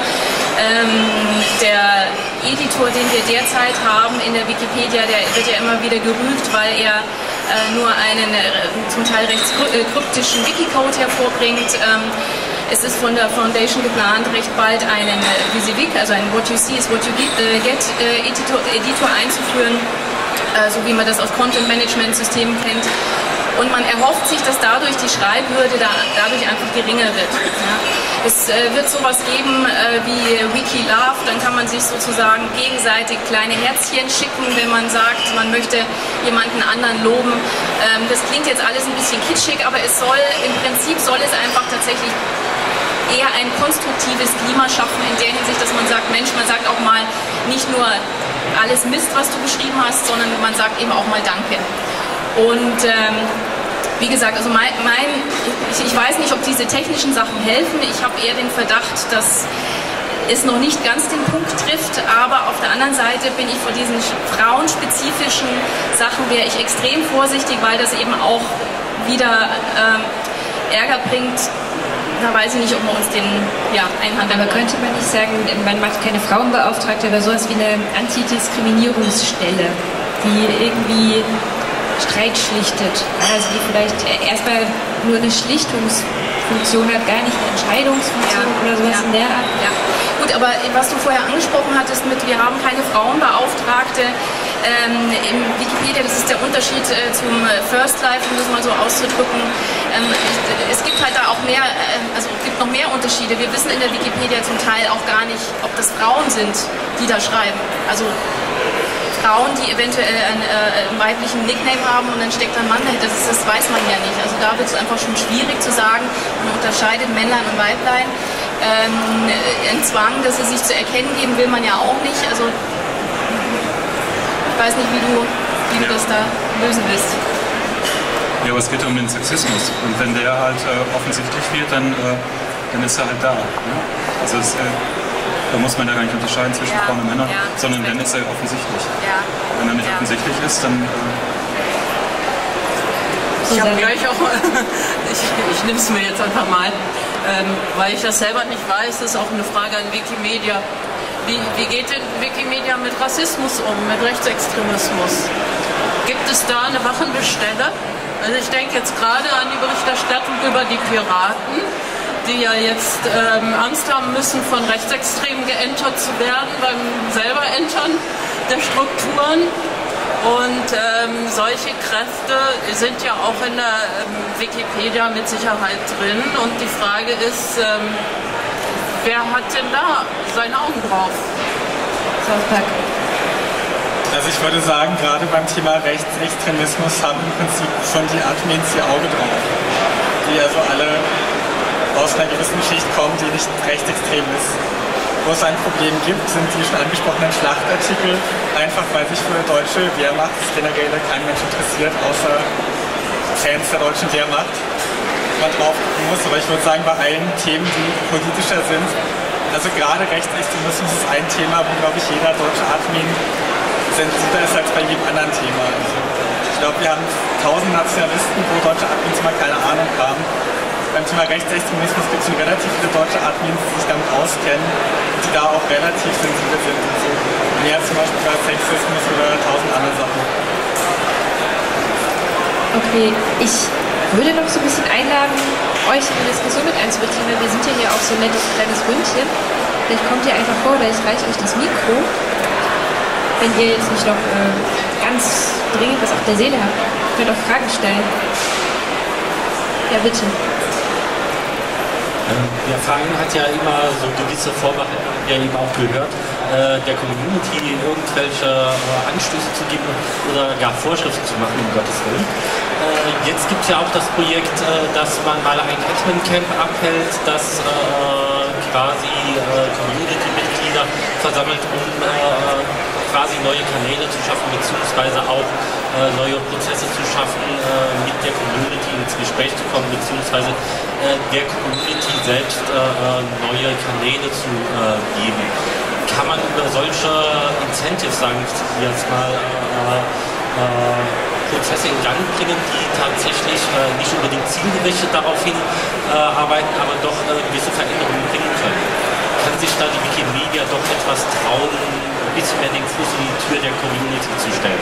S5: der Editor, den wir derzeit haben in der Wikipedia, der wird ja immer wieder gerügt, weil er nur einen zum Teil recht kryptischen Wikicode hervorbringt. Es ist von der Foundation geplant, recht bald einen WYSIWYG, also einen What You See is What You Get Editor einzuführen, so wie man das aus Content-Management-Systemen kennt. Und man erhofft sich, dass dadurch die Schreibhürde dadurch einfach geringer wird. Ja. Es wird sowas geben wie Wikilove, dann kann man sich sozusagen gegenseitig kleine Herzchen schicken, wenn man sagt, man möchte jemanden anderen loben. Das klingt jetzt alles ein bisschen kitschig, aber im Prinzip soll es einfach tatsächlich eher ein konstruktives Klima schaffen, in der Hinsicht, dass man sagt, Mensch, man sagt auch mal nicht nur alles Mist, was du geschrieben hast, sondern man sagt eben auch mal Danke. Und wie gesagt, also ich weiß nicht, ob diese technischen Sachen helfen. Ich habe eher den Verdacht, dass es noch nicht ganz den Punkt trifft, aber auf der anderen Seite bin ich vor diesen frauenspezifischen Sachen wäre ich extrem vorsichtig, weil das eben auch wieder Ärger bringt. Da weiß ich nicht, ob wir uns den einhandeln.
S1: Aber könnte man nicht sagen, man macht keine Frauenbeauftragte, aber sowas wie eine Antidiskriminierungsstelle, die irgendwie Streit schlichtet, also die vielleicht erstmal nur eine Schlichtungsfunktion hat, gar nicht eine Entscheidungsfunktion oder sowas in der Art.
S5: Ja. Gut, aber was du vorher angesprochen hattest mit, wir haben keine Frauenbeauftragte im Wikipedia, das ist der Unterschied zum First Life, um das mal so auszudrücken. Es gibt halt da auch mehr, also es gibt noch mehr Unterschiede. Wir wissen in der Wikipedia zum Teil auch gar nicht, ob das Frauen sind, die da schreiben. Also Frauen, die eventuell einen weiblichen Nickname haben und dann steckt ein Mann dahinter, das weiß man ja nicht. Also da wird es einfach schon schwierig zu sagen, man unterscheidet Männlein und Weiblein. Ein Zwang, dass sie sich zu erkennen geben, will man ja auch nicht. Also ich weiß nicht, wie du das da lösen willst.
S4: Ja, aber es geht um den Sexismus. Und wenn der halt offensichtlich wird, dann ist er halt da. Ne? Also da muss man ja gar nicht unterscheiden zwischen Frauen und Männern, sondern dann ist er offensichtlich. Ja. Wenn er nicht offensichtlich ist, dann...
S6: Ich habe gleich auch, ich nehme es mir jetzt einfach mal, weil ich das selber nicht weiß, das ist auch eine Frage an Wikimedia. Wie geht denn Wikimedia mit Rassismus um, mit Rechtsextremismus? Gibt es da eine wachende Stelle? Also ich denke jetzt gerade an die Berichterstattung über die Piraten, die ja jetzt Angst haben müssen, von Rechtsextremen geentert zu werden beim selber Entern der Strukturen. Und solche Kräfte sind ja auch in der Wikipedia mit Sicherheit drin. Und die Frage ist, wer hat denn da seine Augen drauf?
S2: Also ich würde sagen, gerade beim Thema Rechtsextremismus haben im Prinzip schon die Admins ihr Auge drauf. Die also alle aus einer gewissen Schicht kommen, die nicht rechtsextrem ist. Wo es ein Problem gibt, sind die schon angesprochenen Schlachtartikel, einfach weil sich für deutsche Wehrmacht generell kein Mensch interessiert, außer Fans der deutschen Wehrmacht, man drauf gucken muss. Aber ich würde sagen, bei allen Themen, die politischer sind, also gerade Rechtsextremismus ist ein Thema, wo, glaube ich, jeder deutsche Admin sensibler ist als bei jedem anderen Thema. Also ich glaube, wir haben 1000 Nationalisten, wo deutsche Admins mal keine Ahnung haben. Beim Thema Rechtsextremismus gibt es schon relativ viele deutsche Admins, die sich damit auskennen und die da auch relativ sensibel sind. Also mehr zum Beispiel bei Sexismus oder 1000 andere Sachen.
S1: Okay, ich würde noch so ein bisschen einladen, euch in die Diskussion mit einzubeziehen, weil wir sind ja hier auch so ein nettes kleines Ründchen. Vielleicht kommt ihr einfach vor oder ich reiche euch das Mikro. wenn ihr jetzt nicht noch ganz dringend was auf der Seele habt, könnt ihr auch Fragen stellen. Ja, bitte.
S7: Der Verein hat ja immer so gewisse Vorbehalte, ja eben auch gehört, der Community irgendwelche Anstöße zu geben oder gar Vorschriften zu machen, um Gottes Willen. Jetzt gibt es ja auch das Projekt, dass man mal ein Hetman Camp abhält, das quasi Community-Mitglieder versammelt, um quasi neue Kanäle zu schaffen, beziehungsweise auch neue Prozesse zu schaffen, mit der Community ins Gespräch zu kommen, beziehungsweise der Community selbst neue Kanäle zu geben. Kann man über solche Incentives, sagen wir jetzt mal, Prozesse in Gang bringen, die tatsächlich nicht unbedingt zielgerichtet darauf hin arbeiten, aber doch gewisse Veränderungen bringen können? Kann sich da die Wikimedia doch etwas trauen, ein bisschen mehr den Fuß in die Tür der Community zu stellen?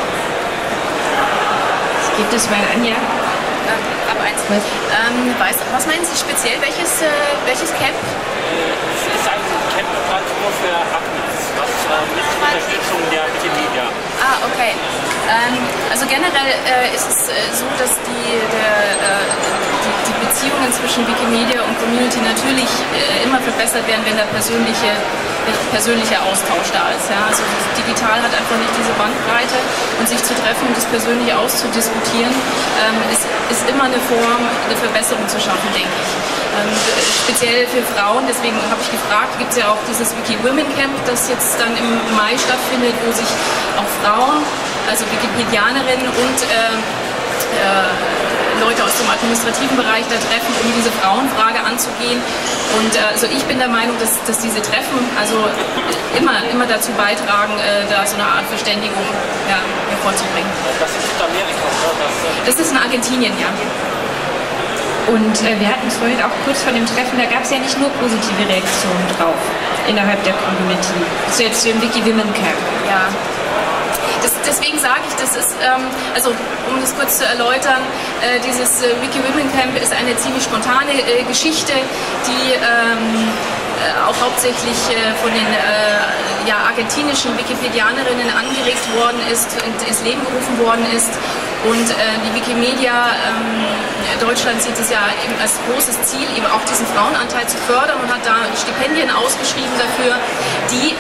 S1: Das gibt es mal Anja.
S5: Aber eins. Was meinen Sie speziell? Welches Camp?
S7: Es ist ein Camp nur für Admins, was mit Unterstützung der Wikimedia.
S5: Ah, okay. Also generell ist es so, dass die Beziehungen zwischen Wikimedia und Community natürlich immer verbessert werden, wenn der persönliche Austausch da ist. Ja? Also digital hat einfach nicht diese Bandbreite und sich zu treffen und das Persönliche auszudiskutieren, ist immer eine Form, eine Verbesserung zu schaffen, denke ich. Speziell für Frauen, deswegen habe ich gefragt, gibt es ja auch dieses Wiki Women Camp, das jetzt dann im Mai stattfindet, wo sich auch Frauen, also Wikipedianerinnen und Leute aus dem administrativen Bereich da treffen, um diese Frauenfrage anzugehen. Und also ich bin der Meinung, dass diese Treffen also immer dazu beitragen, da so eine Art Verständigung hervorzubringen.
S7: Das ist Südamerika, oder?
S5: Das ist in Argentinien, ja.
S1: Und wir hatten es vorhin auch kurz vor dem Treffen, da gab es ja nicht nur positive Reaktionen drauf innerhalb der Community. Das ist jetzt im Wiki Women Camp.
S5: Ja. Deswegen sage ich, das ist, also um das kurz zu erläutern, dieses Wiki Women Camp ist eine ziemlich spontane Geschichte, die auch hauptsächlich von den argentinischen Wikipedianerinnen angeregt worden ist und ins Leben gerufen worden ist. Und die Wikimedia Deutschland sieht es ja eben als großes Ziel, eben auch diesen Frauenanteil zu fördern und hat da Stipendien ausgeschrieben dafür, die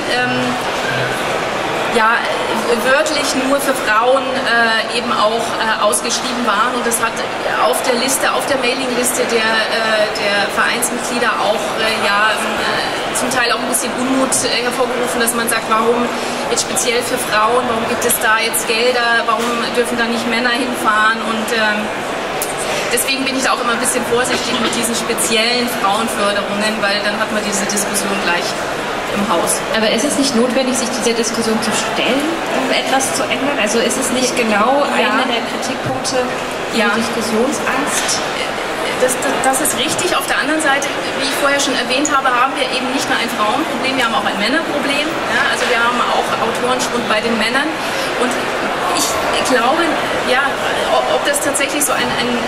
S5: wörtlich nur für Frauen eben auch ausgeschrieben waren, und das hat auf der Liste, auf der Mailingliste der Vereinsmitglieder auch zum Teil auch ein bisschen Unmut hervorgerufen, dass man sagt, warum jetzt speziell für Frauen, warum gibt es da jetzt Gelder, warum dürfen da nicht Männer hinfahren, und deswegen bin ich da auch immer ein bisschen vorsichtig mit diesen speziellen Frauenförderungen, weil dann hat man diese Diskussion gleich im Haus.
S1: Aber ist es nicht notwendig, sich dieser Diskussion zu stellen, um etwas zu ändern? Also ist es nicht genau einer der Kritikpunkte, die Diskussionsangst?
S5: Das ist richtig. Auf der anderen Seite, wie ich vorher schon erwähnt habe, haben wir eben nicht nur ein Frauenproblem, wir haben auch ein Männerproblem. Ja? Also wir haben auch Autorenschwund bei den Männern. Und ich glaube, ob das tatsächlich so ein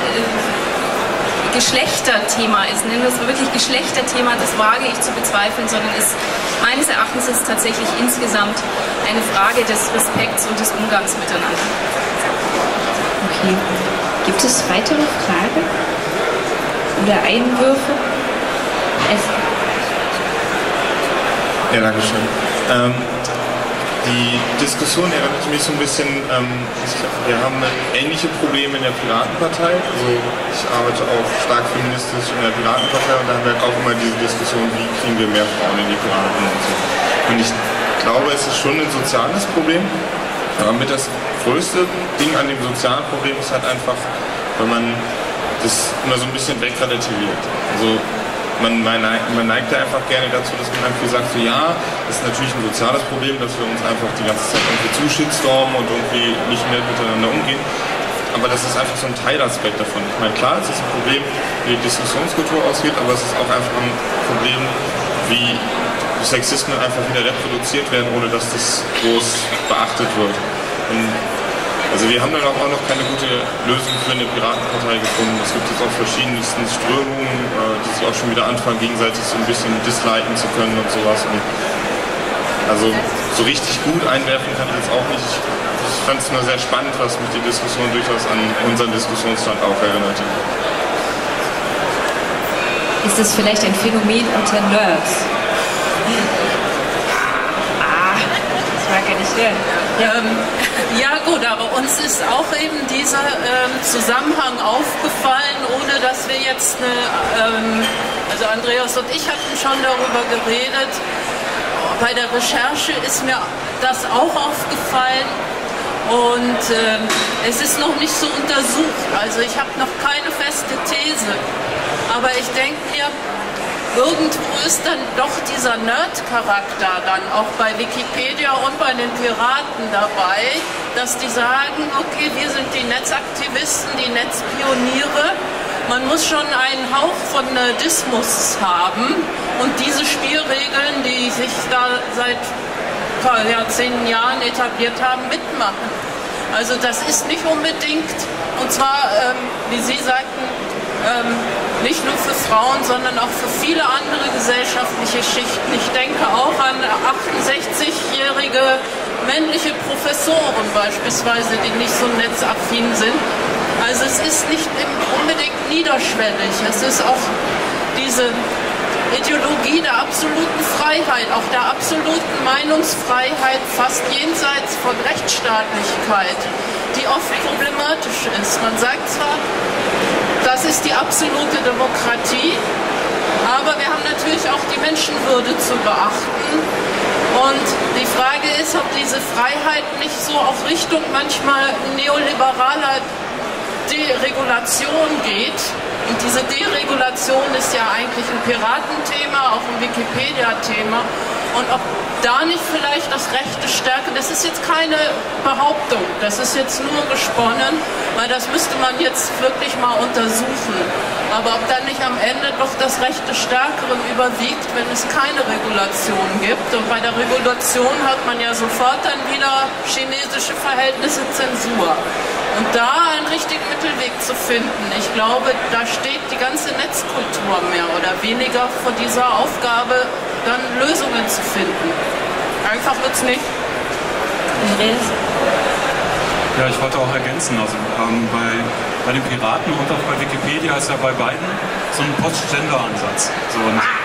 S5: Geschlechterthema ist, nennen wir es wirklich Geschlechterthema, das wage ich zu bezweifeln, sondern meines Erachtens ist es tatsächlich insgesamt eine Frage des Respekts und des Umgangs miteinander.
S1: Okay. Gibt es weitere Fragen oder Einwürfe?
S8: Ja, danke schön. Die Diskussion erinnert mich so ein bisschen, wir haben ähnliche Probleme in der Piratenpartei. Also ich arbeite auch stark feministisch in der Piratenpartei, und da haben wir halt auch immer diese Diskussion, wie kriegen wir mehr Frauen in die Piraten und so. Und ich glaube, es ist schon ein soziales Problem, aber mit das größte Ding an dem sozialen Problem ist halt einfach, wenn man das immer so ein bisschen wegrelativiert. Also man neigt da einfach gerne dazu, dass man irgendwie sagt, so, ja, das ist natürlich ein soziales Problem, dass wir uns einfach die ganze Zeit irgendwie zushitstormen und irgendwie nicht mehr miteinander umgehen. Aber das ist einfach so ein Teilaspekt davon. Ich meine, klar, es ist ein Problem, wie die Diskussionskultur ausgeht, aber es ist auch einfach ein Problem, wie Sexismen einfach wieder reproduziert werden, ohne dass das groß beachtet wird. Und also wir haben dann auch noch keine gute Lösung für eine Piratenpartei gefunden. Es gibt jetzt auch verschiedensten Strömungen, die sich auch schon wieder anfangen, gegenseitig so ein bisschen disliken zu können und sowas. Und Also so richtig gut einwerfen kann ich jetzt auch nicht. Ich fand es nur sehr spannend, was mich die Diskussion durchaus an unseren Diskussionsstand auch erinnerte.
S1: Ist das vielleicht ein Phänomen unter Nerds? Das mag ja nicht hören.
S6: Ja gut, aber uns ist auch eben dieser Zusammenhang aufgefallen, ohne dass wir jetzt also Andreas und ich hatten schon darüber geredet. Bei der Recherche ist mir das auch aufgefallen und es ist noch nicht so untersucht. Also ich habe noch keine feste These, aber ich denke mir, irgendwo ist dann doch dieser Nerd-Charakter dann auch bei Wikipedia und bei den Piraten dabei, dass die sagen, okay, wir sind die Netzaktivisten, die Netzpioniere. Man muss schon einen Hauch von Nerdismus haben und diese Spielregeln, die sich da seit Jahrzehnten Jahren etabliert haben, mitmachen. Also das ist nicht unbedingt, und zwar, wie Sie sagten, nicht nur für Frauen, sondern auch für viele andere gesellschaftliche Schichten. Ich denke auch an 68-jährige männliche Professoren beispielsweise, die nicht so netzaffin sind. Also es ist nicht unbedingt niederschwellig. Es ist auch diese Ideologie der absoluten Freiheit, auch der absoluten Meinungsfreiheit, fast jenseits von Rechtsstaatlichkeit, die oft problematisch ist. Man sagt zwar, das ist die absolute Demokratie, aber wir haben natürlich auch die Menschenwürde zu beachten. Und die Frage ist, ob diese Freiheit nicht so auf Richtung manchmal neoliberaler Deregulation geht. Und diese Deregulation ist ja eigentlich ein Piratenthema, auch ein Wikipedia-Thema. Und ob da nicht vielleicht das Rechte stärker, das ist jetzt keine Behauptung, das ist jetzt nur gesponnen, weil das müsste man jetzt wirklich mal untersuchen. Aber ob dann nicht am Ende doch das Recht des Stärkeren überwiegt, wenn es keine Regulation gibt. Und bei der Regulation hat man ja sofort dann wieder chinesische Verhältnisse, Zensur. Und da einen richtigen Mittelweg zu finden, ich glaube, da steht die ganze Netzkultur mehr oder weniger vor dieser Aufgabe, dann Lösungen zu finden. Einfach wird's nicht.
S4: Ja, ich wollte auch ergänzen, also bei den Piraten und auch bei Wikipedia ist ja bei beiden so ein Post-Gender-Ansatz. So,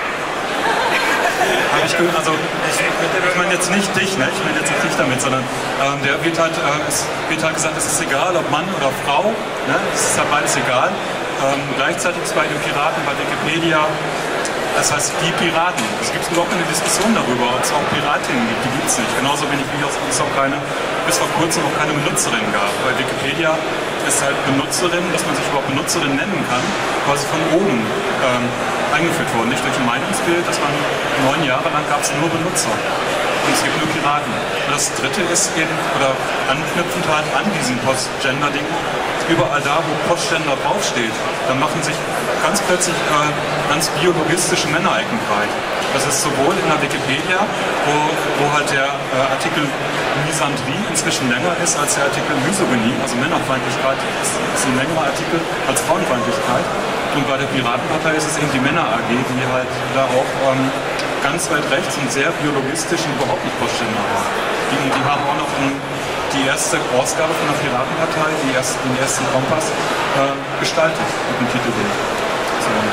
S4: ich meine jetzt nicht dich, ne? Ich meine jetzt nicht dich damit, sondern es wird halt gesagt, es ist egal, ob Mann oder Frau, ne? Es ist ja beides egal. Gleichzeitig ist bei den Piraten, bei Wikipedia, das heißt die Piraten. Es gibt überhaupt keine Diskussion darüber, ob es auch Piratinnen gibt, die gibt es nicht. Genauso wenig wie es auch bis vor kurzem auch keine Benutzerin gab. Bei Wikipedia ist halt Benutzerin, dass man sich überhaupt Benutzerin nennen kann, quasi von oben eingeführt worden. Nicht durch ein Meinungsbild, dass man 9 Jahre lang gab es nur Benutzer. Und es gibt nur Piraten. Und das dritte ist eben, oder anknüpfend halt an diesen Post-Gender-Ding, überall da, wo Post-Gender draufsteht, dann machen sich ganz plötzlich ganz biologistische Männerecken breit. Das ist sowohl in der Wikipedia, wo halt der Artikel Misandrie inzwischen länger ist als der Artikel Misogynie, also Männerfeindlichkeit ist ein längerer Artikel als Frauenfeindlichkeit. Und bei der Piratenpartei ist es eben die Männer-AG, die halt da auch ganz weit rechts und sehr biologistisch und überhaupt nicht Postgender war. Die haben auch noch die erste Ausgabe von der Piratenpartei, den ersten Kompass, gestaltet mit dem Titelbild. So, und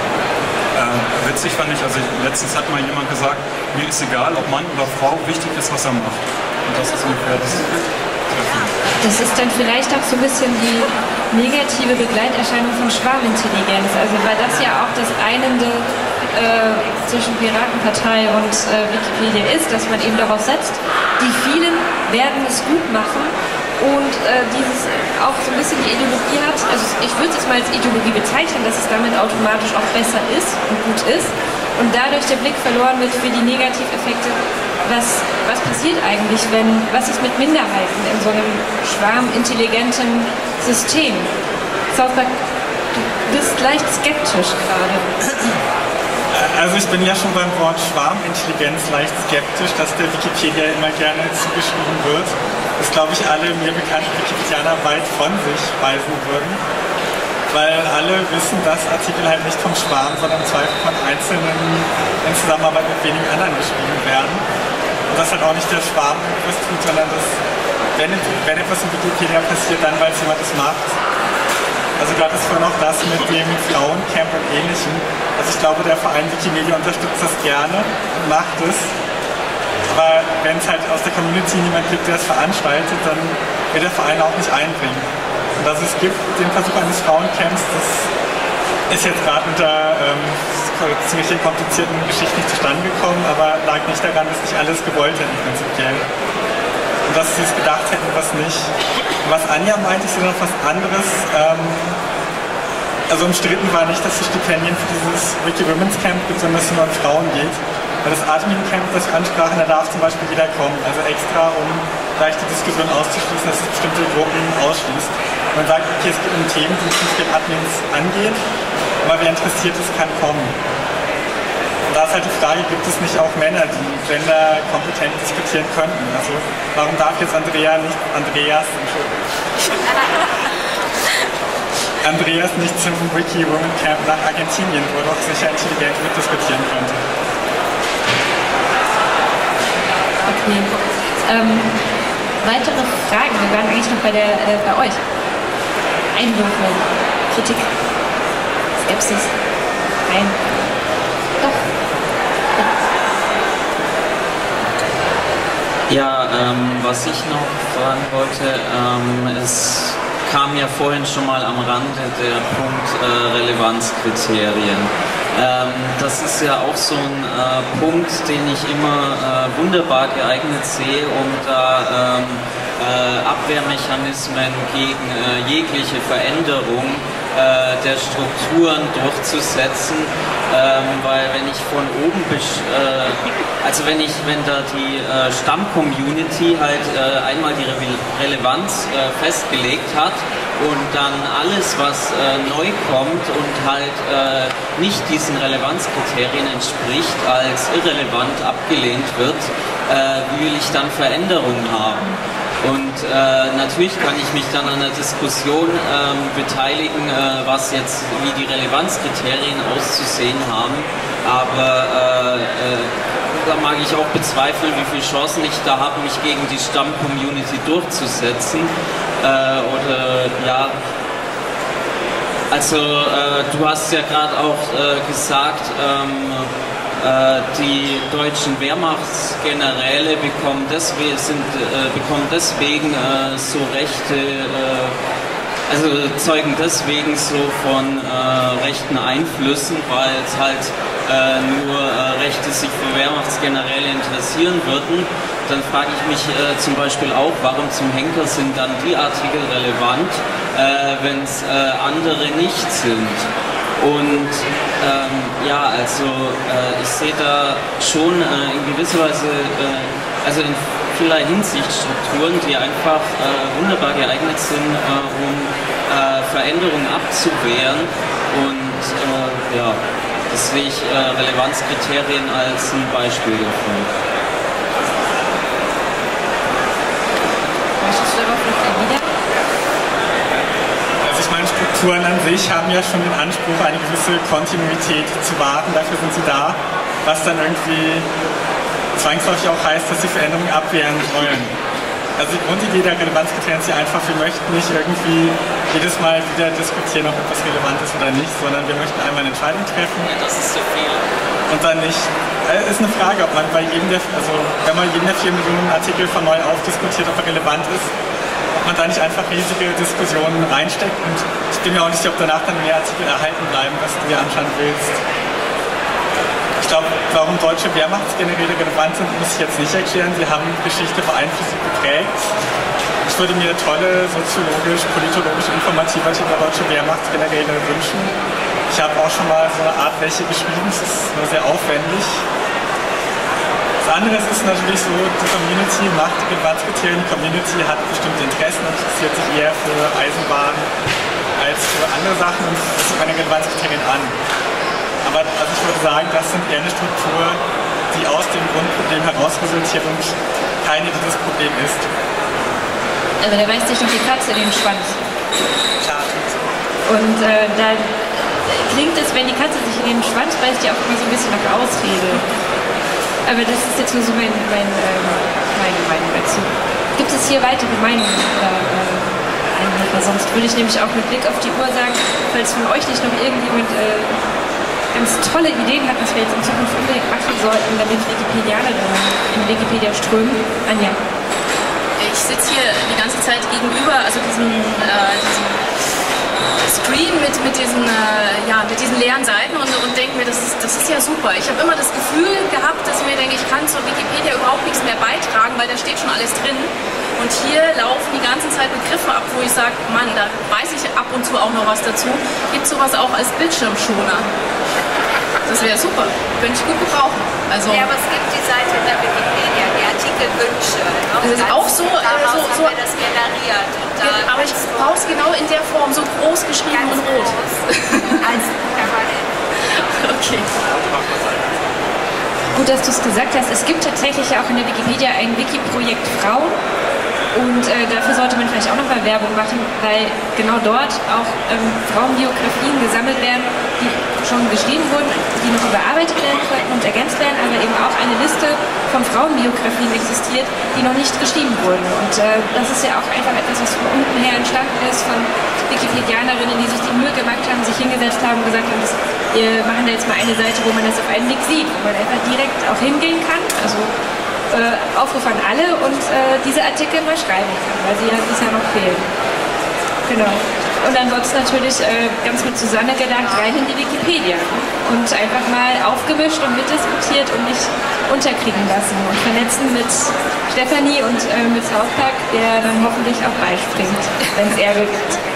S4: witzig fand ich, also letztens hat mal jemand gesagt, mir ist egal, ob Mann oder Frau, wichtig ist, was er macht. Und das ist ungefähr das.
S1: Das ist dann vielleicht auch so ein bisschen die negative Begleiterscheinung von Schwarmintelligenz. Also weil das ja auch das Einende zwischen Piratenpartei und Wikipedia ist, dass man eben darauf setzt, die vielen werden es gut machen und dieses auch so ein bisschen die Ideologie hat, also ich würde es mal als Ideologie bezeichnen, dass es damit automatisch auch besser ist und gut ist und dadurch der Blick verloren wird für die Negativeffekte. Was passiert eigentlich, was ist mit Minderheiten in so einem schwarmintelligenten System? South Park, du bist leicht skeptisch gerade.
S2: Also ich bin ja schon beim Wort Schwarmintelligenz leicht skeptisch, dass der Wikipedia immer gerne zugeschrieben wird. Das glaube ich alle mir bekannten Wikipedianer weit von sich weisen würden. Weil alle wissen, dass Artikel halt nicht vom Schwarm, sondern im Zweifel von Einzelnen in Zusammenarbeit mit wenigen anderen geschrieben werden. Und das halt auch nicht der Schwarm was tut, sondern dass, wenn etwas in Wikipedia passiert, dann weil es jemand das macht. Also gerade ist vorhin auch das mit dem Frauencamp und Ähnlichem. Also ich glaube, der Verein Wikimedia unterstützt das gerne und macht es. Aber wenn es halt aus der Community niemand gibt, der es veranstaltet, dann wird der Verein auch nicht einbringen. Und dass es gibt den Versuch eines Frauencamps, das ist jetzt gerade unter ziemlich komplizierten Geschichten nicht zustande gekommen, aber lag nicht daran, dass nicht alles gewollt hätten prinzipiell. Und dass sie es gedacht hätten, was nicht. Und was Anja meinte, ist noch was anderes. Also umstritten war nicht, dass es Stipendien für dieses Wiki Women's Camp gibt, sondern dass es nur an Frauen geht. Weil das Admin Camp, das wir ansprachen, da darf zum Beispiel jeder kommen. Also extra, um gleich die Diskussion auszuschließen, dass es bestimmte Gruppen ausschließt. Man sagt, okay, es geht um Themen, die den Admins angehen, aber wer interessiert ist, kann kommen. Und da ist halt die Frage, gibt es nicht auch Männer, die genderkompetent diskutieren könnten? Also warum darf jetzt Andreas nicht zum Wiki Women Camp nach Argentinien, wo er doch sicher intelligent mitdiskutieren könnte?
S1: Okay. Weitere Fragen? Wir waren eigentlich noch bei euch. Einwürfe, Kritik, Skepsis. Nein. Doch.
S9: Ja, was ich noch fragen wollte, es kam ja vorhin schon mal am Rande der Punkt Relevanzkriterien. Das ist ja auch so ein Punkt, den ich immer wunderbar geeignet sehe, um da Abwehrmechanismen gegen jegliche Veränderung der Strukturen durchzusetzen, weil wenn ich von oben, wenn da die Stamm-Community halt einmal die Relevanz festgelegt hat und dann alles, was neu kommt und halt nicht diesen Relevanzkriterien entspricht, als irrelevant abgelehnt wird, will ich dann Veränderungen haben. Und natürlich kann ich mich dann an der Diskussion beteiligen, wie die Relevanzkriterien auszusehen haben, aber da mag ich auch bezweifeln, wie viele Chancen ich da habe, mich gegen die Stamm-Community durchzusetzen. Du hast ja gerade auch gesagt, die deutschen Wehrmachtsgeneräle bekommen deswegen so Rechte, zeugen deswegen so von rechten Einflüssen, weil es halt nur Rechte sich für Wehrmachtsgeneräle interessieren würden. Dann frage ich mich zum Beispiel auch, warum zum Henker sind dann die Artikel relevant, wenn es andere nicht sind. Und ich sehe da schon in gewisser Weise, in vielerlei Hinsicht Strukturen, die einfach wunderbar geeignet sind, um Veränderungen abzuwehren. Und das sehe ich Relevanzkriterien als ein Beispiel davon.
S2: Strukturen an sich haben ja schon den Anspruch, eine gewisse Kontinuität zu wahren, dafür sind sie da, was dann irgendwie zwangsläufig auch heißt, dass sie Veränderungen abwehren wollen. Also die Grundidee der Relevanzkriterien ist ja einfach, wir möchten nicht irgendwie jedes Mal wieder diskutieren, ob etwas relevant ist oder nicht, sondern wir möchten einmal eine Entscheidung treffen.
S9: Ja, das ist so viel.
S2: Und dann nicht. Es ist eine Frage, ob man bei jedem wenn man jedem der 4 Millionen Artikel von neu aufdiskutiert, ob er relevant ist, ob man da nicht einfach riesige Diskussionen reinsteckt. Und ich bin mir auch nicht sicher, ob danach dann mehr Artikel erhalten bleiben, was du dir anschauen willst. Ich glaube, warum deutsche Wehrmachtsgeneräle relevant sind, muss ich jetzt nicht erklären. Sie haben Geschichte beeinflusst und geprägt. Ich würde mir tolle soziologisch, politologisch informative über deutsche Wehrmachtsgeneräle wünschen. Ich habe auch schon mal so eine Art welche geschrieben, es ist nur sehr aufwendig. Das andere ist natürlich so, die Community macht die Relevanzkriterien, die Community hat bestimmte Interessen und interessiert sich eher für Eisenbahn als für andere Sachen und zieht meine Relevanzkriterien an. Aber ich würde sagen, das sind eher eine Struktur, die aus dem Grundproblem heraus resultiert und keine, die das Problem ist.
S1: Also da beißt sich doch die Katze in den Schwanz.
S2: Klar.
S1: Und da klingt es, wenn die Katze sich in den Schwanz beißt, ja auch immer so ein bisschen nach Ausrede. Aber das ist jetzt nur so meine Meinung dazu. Gibt es hier weitere Meinungen oder Einwände? Sonst würde ich nämlich auch mit Blick auf die Uhr sagen, falls von euch nicht noch irgendjemand ganz tolle Ideen hat, was wir jetzt in Zukunft unbedingt machen sollten, damit Wikipedianerinnen in Wikipedia strömen. Anja.
S5: Ich sitze hier die ganze Zeit gegenüber, also diesem Screen mit diesen leeren Seiten und denke mir, das ist ja super. Ich habe immer das Gefühl gehabt, dass ich mir denke, ich kann zur Wikipedia überhaupt nichts mehr beitragen, weil da steht schon alles drin. Und hier laufen die ganze Zeit Begriffe ab, wo ich sage, Mann, da weiß ich ab und zu auch noch was dazu. Gibt es sowas auch als Bildschirmschoner? Das wäre super, könnte ich gut gebrauchen. Also,
S10: ja, aber es gibt die Seite in der Wikipedia, die Artikelwünsche.
S5: Das ist auch so,
S10: daraus haben wir das generiert. Und
S5: aber ich brauche es genau in der Form, so groß geschrieben und rot.
S10: Als
S5: Okay.
S1: Gut, dass du es gesagt hast. Es gibt tatsächlich auch in der Wikipedia ein Wiki-Projekt Frauen. Und dafür sollte man vielleicht auch nochmal Werbung machen, weil genau dort auch Frauenbiografien gesammelt werden, die schon geschrieben wurden, die noch überarbeitet werden könnten und ergänzt werden, aber eben auch eine Liste von Frauenbiografien existiert, die noch nicht geschrieben wurden. Und das ist ja auch einfach etwas, was von unten her entstanden ist, von Wikipedianerinnen, die sich die Mühe gemacht haben, sich hingesetzt haben und gesagt haben, wir machen da jetzt mal eine Seite, wo man das auf einen Blick sieht, wo man einfach direkt auch hingehen kann. Also Aufruf an alle und diese Artikel mal schreiben kann, weil sie ja bisher noch fehlen. Genau. Und ansonsten natürlich ganz mit Susanne gedacht, rein in die Wikipedia und einfach mal aufgemischt und mitdiskutiert und nicht unterkriegen lassen und vernetzen mit Stefanie und mit South Park, der dann hoffentlich auch beispringt, wenn es Ärger gibt.